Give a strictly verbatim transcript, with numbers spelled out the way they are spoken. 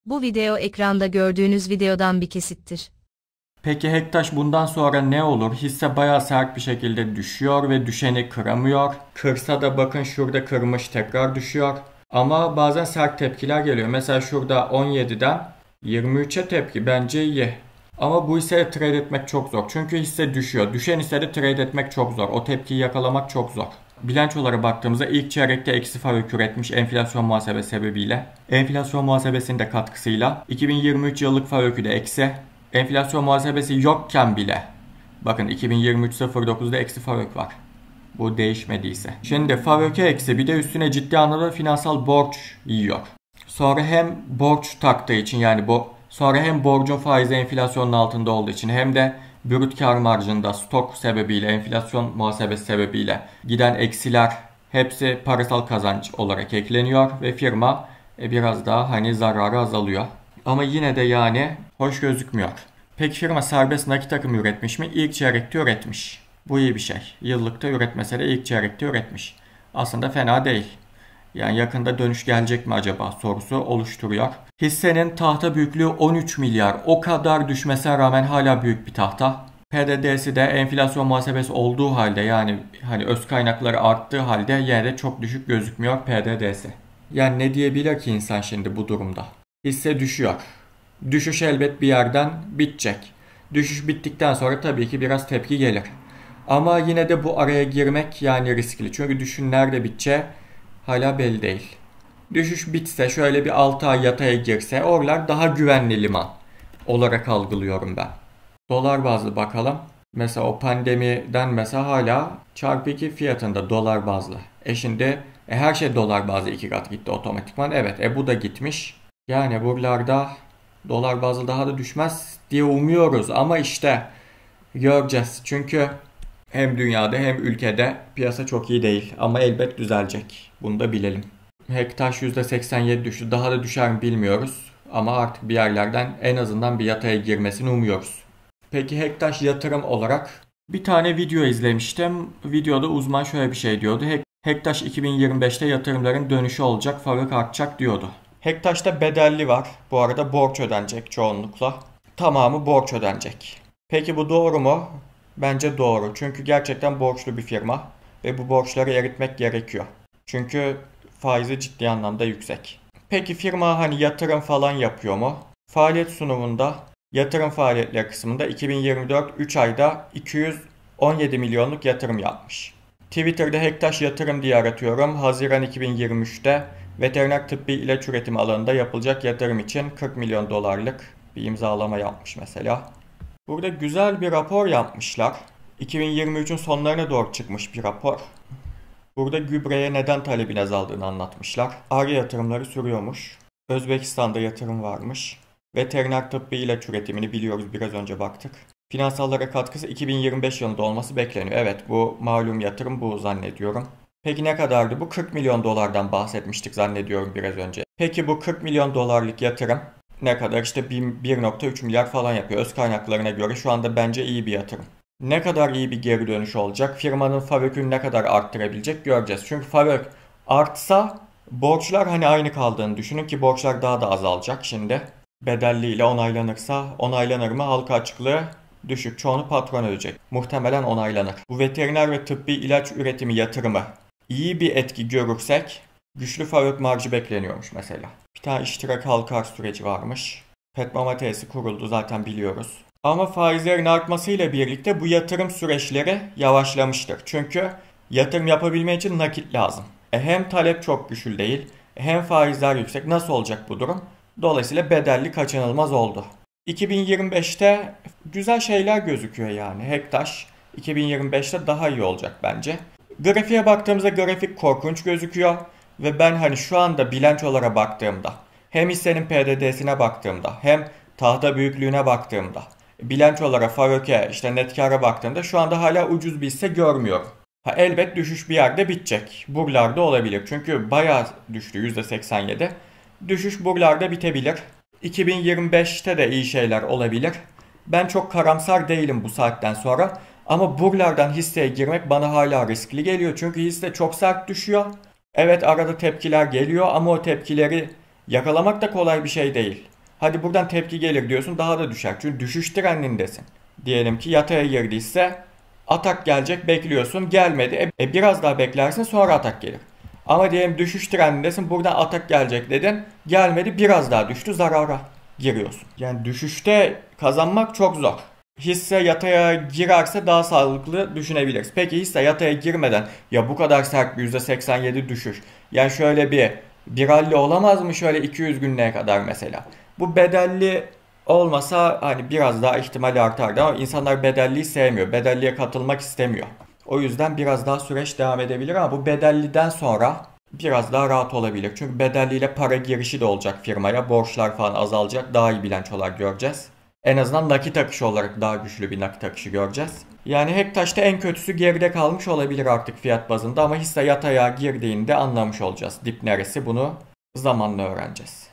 Bu video ekranda gördüğünüz videodan bir kesittir. Peki Hektaş bundan sonra ne olur? Hisse bayağı sert bir şekilde düşüyor ve düşeni kıramıyor. Kırsa da bakın şurada kırmış tekrar düşüyor. Ama bazen sert tepkiler geliyor. Mesela şurada on yediden yirmi üçe tepki bence iyi. Ama bu hisseye trade etmek çok zor. Çünkü hisse düşüyor. Düşen hissede trade etmek çok zor. O tepkiyi yakalamak çok zor. Bilançolara baktığımızda ilk çeyrekte eksi FAVÖK üretmiş enflasyon muhasebe sebebiyle. Enflasyon muhasebesinin de katkısıyla iki bin yirmi üç yıllık FAVÖK'ü de eksi. Enflasyon muhasebesi yokken bile. Bakın iki bin yirmi üç sıfır dokuzda eksi FAVÖK var. Bu değişmediyse. Şimdi FAVÖK'e eksi bir de üstüne ciddi anlamda finansal borç yiyor. Sonra hem borç taktığı için yani bu sonra hem borcun faizi enflasyonun altında olduğu için hem de brüt kar marjında stok sebebiyle enflasyon muhasebesi sebebiyle giden eksiler hepsi parasal kazanç olarak ekleniyor ve firma biraz daha hani zararı azalıyor. Ama yine de yani hoş gözükmüyor. Peki firma serbest nakit akımı üretmiş mi? İlk çeyrekte üretmiş. Bu iyi bir şey. Yıllıkta üretmese de ilk çeyrekte üretmiş. Aslında fena değil. Yani yakında dönüş gelecek mi acaba sorusu oluşturuyor. Hissenin tahta büyüklüğü on üç milyar. O kadar düşmesine rağmen hala büyük bir tahta. P D D'si de enflasyon muhasebesi olduğu halde yani hani öz kaynakları arttığı halde yine de çok düşük gözükmüyor P D D'si. Yani ne diyebilir ki insan şimdi bu durumda? Hisse düşüyor. Düşüş elbet bir yerden bitecek. Düşüş bittikten sonra tabii ki biraz tepki gelir. Ama yine de bu araya girmek yani riskli. Çünkü düşün nerede biteceği hala belli değil. Düşüş bitse şöyle bir altı ay yataya girse oralar daha güvenli liman olarak algılıyorum ben. Dolar bazlı bakalım. Mesela o pandemiden mesela hala çarpı iki fiyatında dolar bazlı. E şimdi e her şey dolar bazlı iki kat gitti otomatikman. Evet e bu da gitmiş. Yani buralarda dolar bazlı daha da düşmez diye umuyoruz ama işte göreceğiz. Çünkü hem dünyada hem ülkede piyasa çok iyi değil ama elbet düzelecek. Bunu da bilelim. Hektaş yüzde seksen yedi düştü. Daha da düşer mi bilmiyoruz. Ama artık bir yerlerden en azından bir yataya girmesini umuyoruz. Peki Hektaş yatırım olarak bir tane video izlemiştim. Videoda uzman şöyle bir şey diyordu. Hektaş iki bin yirmi beşte yatırımların dönüşü olacak, FAVÖK artacak diyordu. Hektaş'ta bedelli var. Bu arada borç ödenecek çoğunlukla. Tamamı borç ödenecek. Peki bu doğru mu? Bence doğru. Çünkü gerçekten borçlu bir firma. Ve bu borçları eritmek gerekiyor. Çünkü faizi ciddi anlamda yüksek. Peki firma hani yatırım falan yapıyor mu? Faaliyet sunumunda yatırım faaliyetleri kısmında iki bin yirmi dört üç ayda iki yüz on yedi milyonluk yatırım yapmış. Twitter'da Hektaş yatırım diye aratıyorum. Haziran iki bin yirmi üçte veteriner tıbbi ilaç üretimi alanında yapılacak yatırım için kırk milyon dolarlık bir imzalama yapmış mesela. Burada güzel bir rapor yapmışlar. iki bin yirmi üçün sonlarına doğru çıkmış bir rapor. Burada gübreye neden talebin azaldığını anlatmışlar. Ar-Ge yatırımları sürüyormuş. Özbekistan'da yatırım varmış. Veteriner tıbbi ilaç üretimini biliyoruz, biraz önce baktık. Finansallara katkısı iki bin yirmi beş yılında olması bekleniyor. Evet, bu malum yatırım bu zannediyorum. Peki ne kadardı bu? kırk milyon dolardan bahsetmiştik zannediyorum biraz önce. Peki bu kırk milyon dolarlık yatırım ne kadar? İşte bir nokta üç milyar falan yapıyor. Öz kaynaklarına göre şu anda bence iyi bir yatırım. Ne kadar iyi bir geri dönüş olacak? Firmanın FAVÖK'ünü ne kadar arttırabilecek göreceğiz. Çünkü FAVÖK artsa borçlar hani aynı kaldığını düşünün ki borçlar daha da azalacak şimdi. Bedelliyle onaylanırsa onaylanır mı? Halka açıklığı düşük. Çoğunu patron ödeyecek. Muhtemelen onaylanır. Bu veteriner ve tıbbi ilaç üretimi yatırımı iyi bir etki görürsek güçlü FAVÖK marjı bekleniyormuş mesela. Bir tane iştirak halka arz süreci varmış. Petmama tesisi kuruldu zaten biliyoruz. Ama faizlerin artmasıyla birlikte bu yatırım süreçleri yavaşlamıştır. Çünkü yatırım yapabilmek için nakit lazım. E hem talep çok güçlü değil, hem faizler yüksek. Nasıl olacak bu durum? Dolayısıyla bedelli kaçınılmaz oldu. iki bin yirmi beşte güzel şeyler gözüküyor yani. Hektaş iki bin yirmi beşte daha iyi olacak bence. Grafiğe baktığımızda grafik korkunç gözüküyor. Ve ben hani şu anda bilançolara baktığımda, hem hissenin P D D'sine baktığımda, hem tahta büyüklüğüne baktığımda, bilançolara, FAVÖK'e, işte net kâra baktığımda şu anda hala ucuz bir hisse görmüyorum. Ha, elbet düşüş bir yerde bitecek. Buralarda olabilir. Çünkü bayağı düştü yüzde seksen yedi. Düşüş buralarda bitebilir. iki bin yirmi beşte de iyi şeyler olabilir. Ben çok karamsar değilim bu saatten sonra. Ama buralardan hisseye girmek bana hala riskli geliyor. Çünkü hisse çok sert düşüyor. Evet arada tepkiler geliyor ama o tepkileri yakalamak da kolay bir şey değil. Hadi buradan tepki gelir diyorsun, daha da düşer. Çünkü düşüş trendindesin. Diyelim ki yataya girdiyse atak gelecek, bekliyorsun, gelmedi. E, e biraz daha beklersin, sonra atak gelir. Ama diyelim düşüş trendindesin, buradan atak gelecek dedin, gelmedi, biraz daha düştü, zarara giriyorsun. Yani düşüşte kazanmak çok zor. Hisse yataya girerse daha sağlıklı düşünebiliriz. Peki hisse yataya girmeden ya bu kadar sert bir yüzde seksen yedi düşüş. Yani şöyle bir bir rally olamaz mı şöyle iki yüz günlüğe kadar mesela. Bu bedelli olmasa hani biraz daha ihtimali artardı ama insanlar bedelliyi sevmiyor. Bedelliye katılmak istemiyor. O yüzden biraz daha süreç devam edebilir ama bu bedelliden sonra biraz daha rahat olabilir. Çünkü bedelliyle para girişi de olacak firmaya. Borçlar falan azalacak. Daha iyi bilançolar göreceğiz. En azından nakit akışı olarak daha güçlü bir nakit akışı göreceğiz. Yani Hektaş'ta en kötüsü geride kalmış olabilir artık fiyat bazında ama hisse yataya girdiğinde anlamış olacağız. Dip neresi, bunu zamanla öğreneceğiz.